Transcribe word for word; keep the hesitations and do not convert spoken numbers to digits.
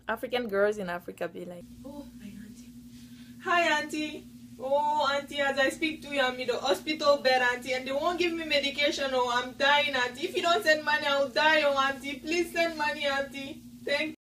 African girls in Africa be like, oh, my auntie. Hi, auntie. Oh, auntie, as I speak to you, I'm in the hospital bed, auntie, and they won't give me medication. Oh, I'm dying, auntie. If you don't send money, I'll die, oh, auntie. Please send money, auntie. Thank